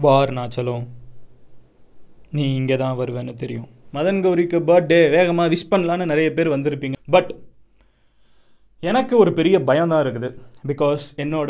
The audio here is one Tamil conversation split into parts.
பார் நாச்சலும் நீ இங்கே தான் வருவேன்னு தெரியும். மதன் கௌரிக்கு பர்த்டே வேகமாக விஷ் பண்ணலான்னு நிறைய பேர் வந்திருப்பீங்க. பட் எனக்கு ஒரு பெரிய பயம் தான் இருக்குது. பிகாஸ் என்னோட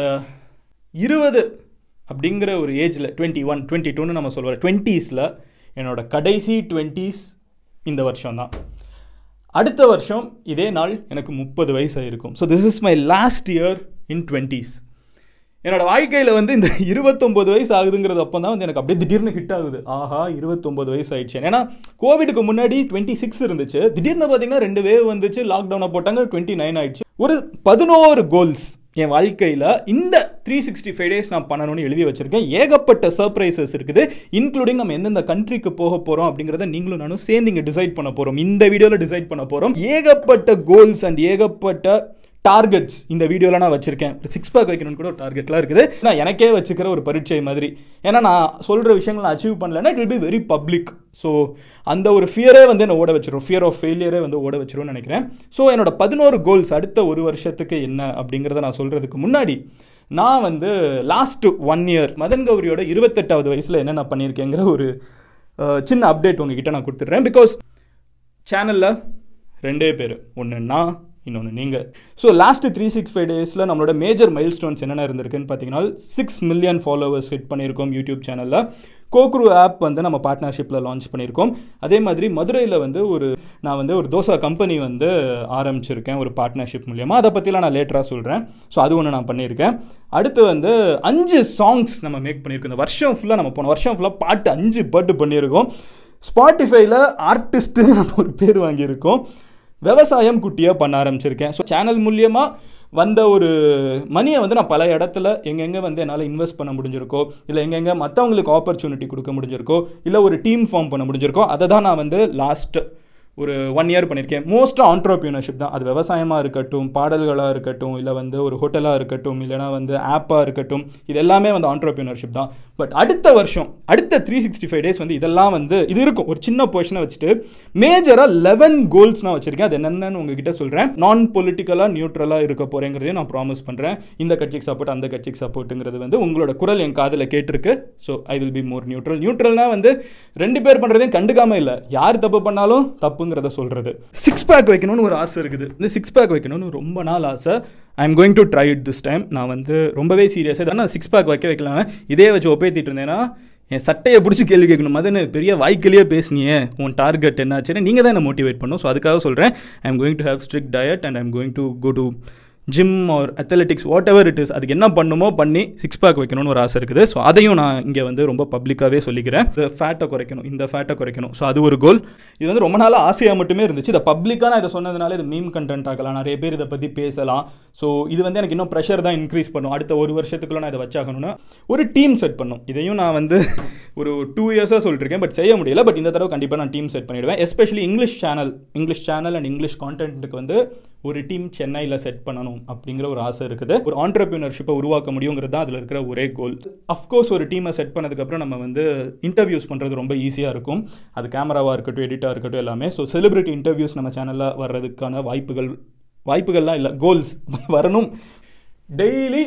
20 அப்படிங்கிற ஒரு ஏஜில் 21, 22ன்னு நம்ம சொல்லுவோம், 20ஸில் என்னோட கடைசி 20s இந்த வருஷம் தான். அடுத்த வருஷம் இதே நாள் எனக்கு 30 வயசு ஆகிருக்கும். So this is my last year in 20s. என்னோடய வாழ்க்கையில் வந்து இந்த 29 வயசு ஆகுதுங்கிறது அப்போ தான் வந்து எனக்கு அப்படியே திடீர்னு ஹிட் ஆகுது. ஆஹா 29 வயசு ஆயிடுச்சு. ஏன்னா கோவிடுக்கு முன்னாடி 26 இருந்துச்சு, திடீர்னு பார்த்தீங்கன்னா 2 வேவ் வந்துச்சு, லாக்டவுனை போட்டாங்க, 29 ஆயிடுச்சு. ஒரு 11 கோல்ஸ் என் வாழ்க்கையில் இந்த 365 days நான் பண்ணணும்னு எழுதி வச்சுருக்கேன். ஏகப்பட்ட சர்ப்ரைசஸ் இருக்குது, இன்க்ளூடிங் நம்ம எந்தெந்த கண்ட்ரிக்கு போக போகிறோம் அப்படிங்கிறத நீங்களும் நானும் சேர்ந்து இங்கே டிசைட் பண்ண போகிறோம். இந்த வீடியோவில் டிசைட் பண்ண போகிறோம். ஏகப்பட்ட கோல்ஸ் அண்ட் ஏகப்பட்ட டார்கெட்ஸ் இந்த வீடியோவில் நான் வச்சுருக்கேன். 6 பேக் வைக்கணும்னு கூட ஒரு டார்கெட்லாம் இருக்குது. நான் எனக்கே வச்சுக்கிற ஒரு பரீட்சை மாதிரி. ஏன்னா நான் சொல்கிற விஷயங்கள் நான் அச்சீவ் பண்ணலைன்னா it will be very public. So அந்த ஒரு ஃபியரே வந்து என்னை ஓட வச்சிடும், ஃபியர் ஆஃப் ஃபெயிலியரே வந்து ஓட வச்சிரும்னு நினைக்கிறேன். ஸோ என்னோட 11 கோல்ஸ் அடுத்த ஒரு வருஷத்துக்கு என்ன அப்படிங்கிறத நான் சொல்கிறதுக்கு முன்னாடி நான் வந்து லாஸ்ட் 1 year மதன் கௌரியோட 28வது வயசில் என்னென்ன பண்ணியிருக்கேங்கிற ஒரு சின்ன அப்டேட் உங்ககிட்ட நான் கொடுத்துட்றேன். பிகாஸ் சேனலில் 2 பேர், ஒன்று நான், இன்னொன்று நீங்கள். ஸோ லாஸ்ட்டு 365 daysல நம்மளோட மேஜர் மைல் ஸ்டோன்ஸ் என்னென்ன இருந்திருக்குன்னு பார்த்தீங்கன்னா 6 million ஃபாலோவர்ஸ் ஹிட் பண்ணியிருக்கோம் யூடியூப் சேனலில். கோக்ரு ஆப் வந்து நம்ம பார்ட்னர்ஷிப்பில் லான்ச் பண்ணியிருக்கோம். அதே மாதிரி மதுரையில் வந்து நான் வந்து ஒரு தோசை கம்பெனி வந்து ஆரம்பிச்சிருக்கேன் ஒரு பார்ட்னர்ஷிப் மூலியமாக. அதை பற்றிலாம் நான் லேட்டராக சொல்கிறேன். ஸோ அது ஒன்று நான் பண்ணியிருக்கேன். அடுத்து வந்து 5 சாங்ஸ் நம்ம மேக் பண்ணியிருக்கோம். இந்த வருஷம் ஃபுல்லாக நம்ம போன வருஷம் ஃபுல்லாக பாட்டு 5 பாட்டு பண்ணியிருக்கோம். ஸ்பாட்டிஃபைல ஆர்டிஸ்ட்டு நம்ம ஒரு பேர் வாங்கியிருக்கோம். விவசாயம் குட்டியாக பண்ண ஆரம்பிச்சிருக்கேன். ஸோ சேனல் மூலியமாக வந்த ஒரு மணியை வந்து நான் பல இடத்துல எங்கெங்கே வந்து என்னால் இன்வெஸ்ட் பண்ண முடிஞ்சிருக்கோ, இல்லை எங்கெங்கே மற்றவங்களுக்கு ஆப்பர்ச்சுனிட்டி கொடுக்க முடிஞ்சிருக்கோ, இல்லை ஒரு டீம் ஃபார்ம் பண்ண முடிஞ்சிருக்கோ, அதை தான் நான் வந்து லாஸ்ட் ஒரு 1 year பண்ணியிருக்கேன். மோஸ்ட்டாக ஆண்டர்ப்ரீனர்ஷிப் தான். அது விவசாயமாக இருக்கட்டும், பாடல்களாக இருக்கட்டும், இல்லை வந்து ஒரு ஹோட்டலாக இருக்கட்டும், இல்லைனா வந்து ஆப்பாக இருக்கட்டும், இது எல்லாமே வந்து ஆண்டர்ப்ரீனர்ஷிப் தான். பட் அடுத்த வருஷம் அடுத்த 365 days வந்து இதெல்லாம் வந்து இது இருக்கும். ஒரு சின்ன பொசிஷனை வச்சுட்டு மேஜராக 11 கோல்ஸ் நான் வச்சுருக்கேன். அது என்னென்னு உங்ககிட்ட சொல்கிறேன். நான் பொலிட்டிக்கலாக நியூட்ரலாக இருக்க போகிறேங்கிறதையும் நான் ப்ராமிஸ் பண்ணுறேன். இந்த கட்சிக்கு சப்போர்ட், அந்த கட்சிக்கு சப்போர்ட்டுங்கிறது வந்து உங்களோட குரல் என் காதில் கேட்டிருக்கு. So I will be more neutral. நியூட்ரல்னா வந்து 2 பேர் பண்ணுறதையும் கண்டுக்காமல் இல்லை, யார் தப்பு பண்ணாலும் தப்பு சொல்றது. 6 பேக் வைக்கணும்னு ஒரு ஆசை இருக்குது. இந்த 6 பேக் வைக்கணும்னு ரொம்ப நாள் ஆசை. I am going to try it this time. நான் வந்து ரொம்பவே சீரியஸாக தானே 6 பேக் வைக்கலாம். இதே வச்சு ஒப்பேத்திட்டு இருந்தேன்னா என் சட்டையை பிடிச்சி கேள்வி கேட்கணும். மதன் பெரிய வாய்க்கிலேயே பேசுனியே, உன் டார்கெட் என்னாச்சுன்னு நீங்கள் தான் என்ன மோட்டிவேட் பண்ணும். ஸோ அதுக்காக சொல்கிறேன், I am going to have strict diet and I am going to go to gym or athletics, whatever it is. அதுக்கு என்ன பண்ணுமோ பண்ணி 6 பேக் வைக்கணும்னு ஒரு ஆசை இருக்குது. ஸோ அதையும் நான் இங்கே வந்து ரொம்ப பப்ளிக்காகவே சொல்லிக்கிறேன். இந்த ஃபேட்டை குறைக்கணும், இந்த ஃபேட்டை குறைக்கணும். ஸோ அது ஒரு கோல். இது வந்து ரொம்ப நாளாக ஆசையாக மட்டுமே இருந்துச்சு. இதை பப்ளிக்காக நான் இதை சொன்னதுனால இது மீம் கண்டென்ட் ஆகலாம், நிறைய பேர் இதை பற்றி பேசலாம். ஸோ இது வந்து எனக்கு இன்னும் ப்ரெஷர் தான் இன்க்ரீஸ் பண்ணும். அடுத்த ஒரு வருஷத்துக்குள்ள நான் இதை வச்சாகணும்னா ஒரு டீம் செட் பண்ணும். இதையும் நான் வந்து ஒரு 2 yearsஆக சொல்லிட்டுருக்கேன், பட் செய்ய முடியல. பட் இந்த தடவை கண்டிப்பாக நான் டீம் செட் பண்ணிவிடுவேன். Especially English channel and English கான்டென்ட்டுக்கு வந்து ஒரு டீம் சென்னையில் செட் பண்ணணும் அப்படிங்கிற ஒரு ஆசை இருக்குது. ஒரு ஆண்டர்ப்ரீனர்ஷிப்பை உருவாக்க முடியுங்கிறது தான் அதில் இருக்கிற ஒரே கோல். அஃப்கோர்ஸ் ஒரு டீமை செட் பண்ணதுக்கப்புறம் நம்ம வந்து இன்டர்வியூஸ் பண்ணுறது ரொம்ப ஈஸியாக இருக்கும். அது கேமராவாக இருக்கட்டும், எடிட்டாக இருக்கட்டும், எல்லாமே. ஸோ செலிபிரிட்டி இன்டர்வியூஸ் நம்ம சேனலில் வர்றதுக்கான வாய்ப்புகள்லாம் இல்லை, கோல்ஸ் வரணும். டெய்லி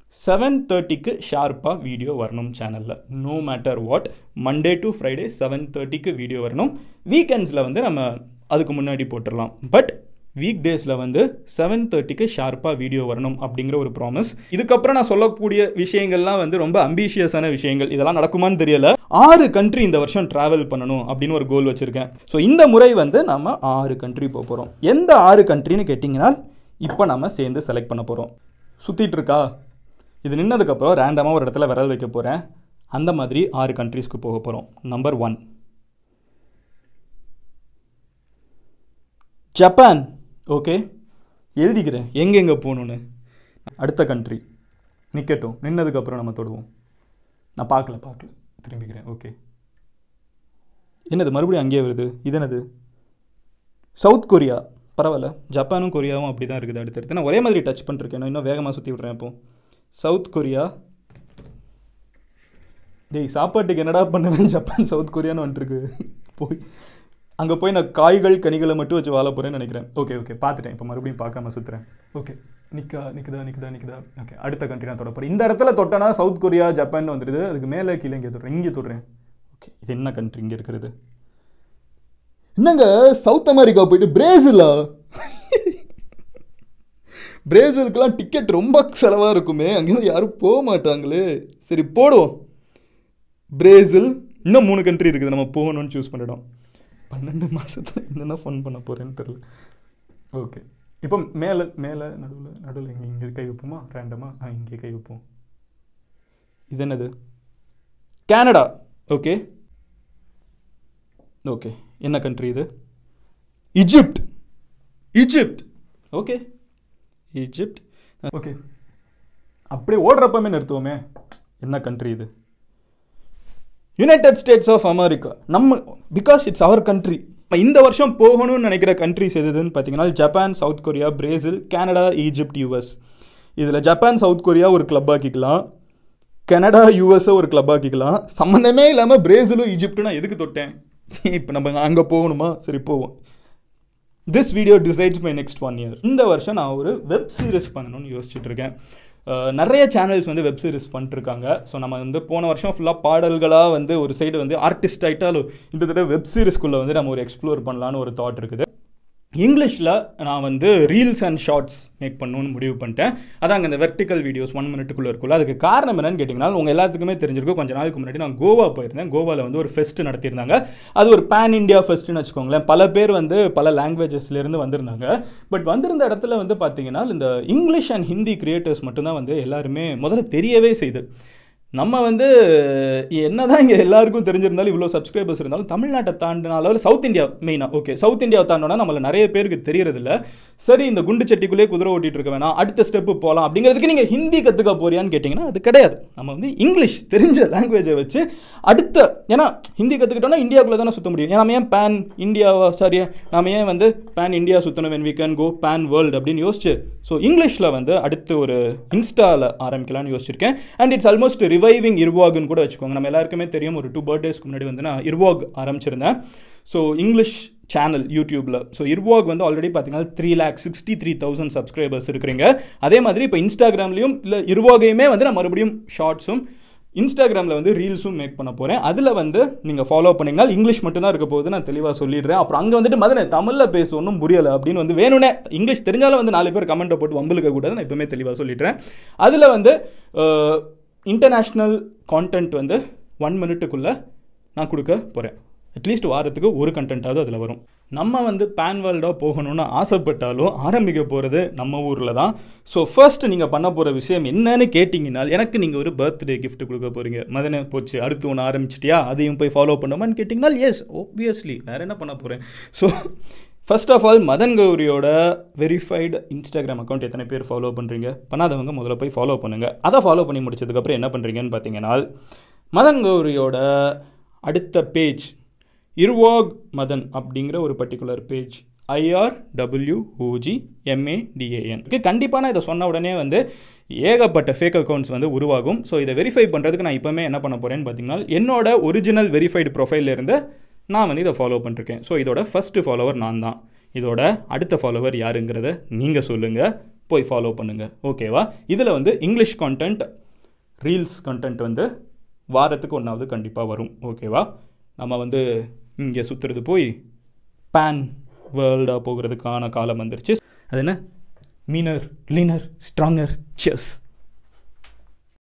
7:30க்கு ஷார்ப்பாக வீடியோ வரணும் சேனலில். No matter what, Monday to Friday 7:30க்கு வீடியோ வரணும். வீக்கெண்ட்ஸில் வந்து நம்ம அதுக்கு முன்னாடி போட்டுடலாம். பட் வீக் டேஸில் வந்து 7:30க்கு ஷார்ப்பாக வீடியோ வரணும் அப்படிங்கிற ஒரு ப்ராமிஸ். இதுக்கப்புறம் நான் சொல்லக்கூடிய விஷயங்கள்லாம் வந்து ரொம்ப அம்பிஷியஸான விஷயங்கள். இதெல்லாம் நடக்குமான்னு தெரியல. 6 கண்ட்ரி இந்த வருஷம் ட்ராவல் பண்ணணும் அப்படின்னு ஒரு கோல் வச்சுருக்கேன். ஸோ இந்த முறை வந்து நம்ம 6 கண்ட்ரி போக போகிறோம். எந்த 6 கண்ட்ரின்னு கேட்டிங்கன்னா இப்போ நம்ம சேர்ந்து செலக்ட் பண்ண போகிறோம். சுற்றிட்டு இருக்கா, இது நின்னதுக்கப்புறம் ரேண்டமாக ஒரு இடத்துல விரல் வைக்க போகிறேன். அந்த மாதிரி 6 கண்ட்ரீஸ்க்கு போக போகிறோம். Number 1 Japan. ஓகே, எழுதிக்கிறேன் எங்கெங்கே போகணுன்னு. அடுத்த கண்ட்ரி நிற்கட்டும், நின்னதுக்கப்புறம் நம்ம தொடுவோம். நான் பார்க்கல திரும்பிக்கிறேன். ஓகே, என்னது மறுபடியும் அங்கேயே வருது, இது என்னது? South Korea. பரவாயில்ல, ஜப்பானும் கொரியாவும் அப்படி தான் இருக்குது. அடுத்தடுத்து நான் ஒரே மாதிரி டச் பண்ணிருக்கேன், இன்னும் வேகமாக சுற்றி விட்றேன். இப்போ சவுத் கொரியா. டேய் சாப்பாட்டுக்கு என்னடா பண்ணுவேன், ஜப்பான் சவுத் கொரியான்னு வந்துட்டுருக்கு. போய் அங்கே போய் நான் காய்கள் கனிகளை மட்டும் வச்சு வாழ போகிறேன்னு நினைக்கிறேன். ஓகே ஓகே பார்த்துட்டேன். இப்போ மறுபடியும் பார்க்காம சுற்றுறேன். ஓகே நிற்குதா. ஓகே அடுத்த கண்ட்ரி நான் தொட போகிறேன். இந்த இடத்துல தொட்டனா சவுத் கொரியா ஜப்பான் வந்துடுது. அதுக்கு மேலே கீழே இங்கே தொடுறேன். ஓகே இது என்ன கண்ட்ரி இங்கே இருக்கிறது? என்னங்க சவுத் அமெரிக்கா போயிட்டு பிரேசிலா? பிரேசிலுக்குலாம் டிக்கெட் ரொம்ப செலவாக இருக்குமே, அங்கேருந்து யாரும் போக மாட்டாங்களே. சரி போடுவோம் பிரேசில். இன்னும் 3 கண்ட்ரி இருக்குது நம்ம போகணும்னு சூஸ் பண்ணிட்டோம். 12 மாதத்தில் என்னென்ன ஃபன் பண்ண போகிறேன்னு தெரில. ஓகே இப்போ மேலே நடுவில் இங்கே கை வைப்போமா? ரேண்டமாக இங்கே கை வைப்போம். இது என்னது? கனடா. ஓகே ஓகே என்ன கண்ட்ரி இது? ஈஜிப்ட். Okay Egypt. ஓகே அப்படியே ஓடுறப்பமே நிறுத்துவோமே. என்ன கண்ட்ரி இது? United States of America. நம்ம பிகாஸ் இட்ஸ் அவர் கண்ட்ரி. இந்த வருஷம் போகணும்னு நினைக்கிற கண்ட்ரிஸ் எதுன்னு பார்த்தீங்கன்னா Japan, South Korea, Brazil, Canada, Egypt, US. இதில் ஜப்பான் சவுத் கொரியா ஒரு கிளப் ஆக்கிக்கலாம், கனடா யூஎஸ்ஸை ஒரு கிளப் ஆக்கிக்கலாம். சம்மந்தமே இல்லாமல் பிரேசிலும் ஈஜிப்ட்டு நான் எதுக்கு தொட்டேன்? இப்போ நம்ம அங்கே போகணுமா? சரி போவோம். This video decides my next 1 year. இந்த வருஷம் நான் ஒரு வெப் சீரிஸ் பண்ணணும்னு யோசிச்சுட்டு இருக்கேன். நிறைய சேனல்ஸ் வந்து வெப் சீரிஸ் பண்ணிட்டுருக்காங்க. ஸோ நம்ம வந்து போன வருஷம் ஃபுல்லாக பாடல்களாக வந்து ஒரு சைடு வந்து ஆர்டிஸ்ட் ஆகிட்டாலும் இந்த தடவை வெப் சீரிஸ்குள்ளே வந்து நம்ம ஒரு எக்ஸ்ப்ளோர் பண்ணலான்னு ஒரு தாட் இருக்குது. இங்கிலீஷில் நான் வந்து ரீல்ஸ் அண்ட் ஷார்ட்ஸ் மேக் பண்ணணும்னு முடிவு பண்ணிட்டேன். அதாங்க இந்த வெர்டிக்கல் வீடியோஸ் 1 minute இருக்குள்ள. அதுக்கு காரணம் என்னன்னு கேட்டிங்கன்னா, உங்கள் எல்லாத்துக்குமே தெரிஞ்சிருக்கும், கொஞ்சம் நாளுக்கு முன்னாடி நான் கோவா போயிருந்தேன். கோவாவில் வந்து ஒரு ஃபெஸ்ட் நடத்தியிருந்தாங்க. அது ஒரு பேன் இண்டியா ஃபெஸ்ட்டுன்னு வச்சுக்கோங்களேன். பல பேர் வந்து பல லாங்குவேஜஸ்லேருந்து வந்திருந்தாங்க. பட் வந்திருந்த இடத்துல வந்து பார்த்தீங்கன்னா இந்த இங்கிலீஷ் அண்ட் ஹிந்தி கிரியேட்டர்ஸ் மட்டும்தான் வந்து எல்லாருமே முதல்ல தெரியவே செய்யுது. நம்ம வந்து என்ன தான் இங்கே எல்லாருக்கும் தெரிஞ்சிருந்தாலும் இவ்வளோ சப்ஸ்கிரைபர்ஸ் இருந்தாலும் தமிழ்நாட்டை தாண்டினாலும் சவுத் இந்தியா மெயினாக ஓகே சவுத் இந்தியாவை தாண்டோன்னா நம்மள நிறைய பேருக்கு தெரியறதில்ல. சரி இந்த குண்டு சட்டிக்குள்ளே குதிரை ஓட்டிகிட்டு இருக்க வேணாம், அடுத்த ஸ்டெப்பு போகலாம் அப்படிங்கிறதுக்கு நீங்கள் ஹிந்தி கற்றுக்க போறியான்னு கேட்டிங்கன்னா அது கிடையாது. நம்ம வந்து இங்கிலீஷ் தெரிஞ்ச லாங்குவேஜை வச்சு அடுத்த, ஏன்னா ஹிந்தி கற்றுக்கிட்டோன்னா இந்தியாவுக்குள்ளே தானே சுற்ற முடியும். நம்ம ஏன் பேன் இந்தியாவா சாரி நம்ம ஏன் வந்து பேன் இந்தியா சுற்றணும், when we can go pan world அப்படின்னு யோசிச்சு ஸோ இங்கிலீஷில் வந்து அடுத்து ஒரு இன்ஸ்டாவில் ஆரம்பிக்கலாம்னு யோசிச்சிருக்கேன். அண்ட் இட்ஸ் ஆல்மோஸ்ட் ரிவைவிங் இர்வாக்னு கூட வச்சுக்கோங்க. நம்ம எல்லாருக்குமே தெரியும், ஒரு 2 birthdaysக்கு முன்னாடி வந்து நான் இர்வாக் ஆரம்பிச்சிருந்தேன். ஸோ இங்கிலீஷ் சேனல் யூடியூப்பில். ஸோ இர்வாக் வந்து ஆல்ரெடி பார்த்தீங்கன்னா 3,63,000 சப்ஸ்கிரைபர்ஸ் இருக்கிறீங்க. அதே மாதிரி இப்போ இன்ஸ்டாகிராம்லையும் இல்லை இர்வாகையுமே வந்து நான் மறுபடியும் ஷார்ட்ஸும் இன்ஸ்டாகிராமில் வந்து ரீல்ஸும் மேக் பண்ண போகிறேன். அதில் வந்து நீங்கள் ஃபாலோ பண்ணிங்கன்னா இங்கிலீஷ் மட்டும்தான் இருக்க போகுது, நான் தெளிவாக சொல்லிடுறேன். அப்புறம் அங்கே வந்துட்டு மதனை தமிழில் பேச ஒன்றும் புரியலை அப்படின்னு வந்து வேணும்னே இங்கிலீஷ் தெரிஞ்சாலும் வந்து 4 பேர் கமெண்ட்டை போட்டு வம்புலுக்க கூடாது. நான் எப்பவுமே தெளிவாக சொல்லிடுறேன். அதில் வந்து இன்டர்நேஷ்னல் கான்டென்ட் வந்து 1 minuteக்குள்ளே நான் கொடுக்க போகிறேன். அட்லீஸ்ட் வாரத்துக்கு ஒரு கண்டென்ட்டாவது அதில் வரும். நம்ம வந்து பேன் வேர்ல்டாக போகணும்னு ஆசைப்பட்டாலும் ஆரம்பிக்க போகிறது நம்ம ஊரில் தான். ஸோ ஃபர்ஸ்ட் நீங்கள் பண்ண போகிற விஷயம் என்னன்னு கேட்டிங்கன்னா, எனக்கு நீங்கள் ஒரு பர்த்டே கிஃப்ட் கொடுக்க போகிறீங்க. மதனே போச்சு அடுத்து ஒன்று ஆரம்பிச்சிட்டியா, அதையும் போய் ஃபாலோ பண்ணுமான்னு கேட்டிங்கன்னா எஸ் ஆப்வியஸ்லி, வேறு என்ன பண்ண போகிறேன். So first of all Madan கௌரியோட வெரிஃபைடு இன்ஸ்டாகிராம் அக்கௌண்ட் எத்தனை பேர் ஃபாலோ பண்ணுறீங்க? பண்ணாதவங்க முதல்ல போய் ஃபாலோ பண்ணுங்கள். அதை ஃபாலோ பண்ணி முடிச்சதுக்கப்புறம் என்ன பண்ணுறீங்கன்னு பார்த்தீங்கன்னா, மதன் கௌரியோட அடுத்த பேஜ் இர்வாக் மதன் அப்படிங்கிற ஒரு பர்டிகுலர் பேஜ் IRWOGMADAN. ஓகே கண்டிப்பாக நான் இதை சொன்ன உடனே வந்து ஏகப்பட்ட ஃபேக் அக்கௌண்ட்ஸ் வந்து உருவாகும். ஸோ இதை வெரிஃபை பண்ணுறதுக்கு நான் இப்போமே என்ன பண்ண போகிறேன்னு பார்த்தீங்கன்னா, என்னோட ஒரிஜினல் வெரிஃபைடு ப்ரொஃபைல்லேருந்து நான் வந்து இதை ஃபாலோ பண்ணிருக்கேன். ஸோ இதோட ஃபஸ்ட்டு ஃபாலோவர் நான் தான். இதோட அடுத்த ஃபாலோவர் யாருங்கிறத நீங்கள் சொல்லுங்கள், போய் ஃபாலோ பண்ணுங்கள். ஓகேவா? இதில் வந்து இங்கிலீஷ் கான்டென்ட் ரீல்ஸ் கண்டென்ட் வந்து வாரத்துக்கு 1வது கண்டிப்பாக வரும். ஓகேவா? நம்ம வந்து இங்கே சுற்றுறது போய் பேன் வேர்ல்டாக போகிறதுக்கான காலம் வந்துருச்சு. அது என்ன? Meaner leaner stronger. சியர்ஸ்.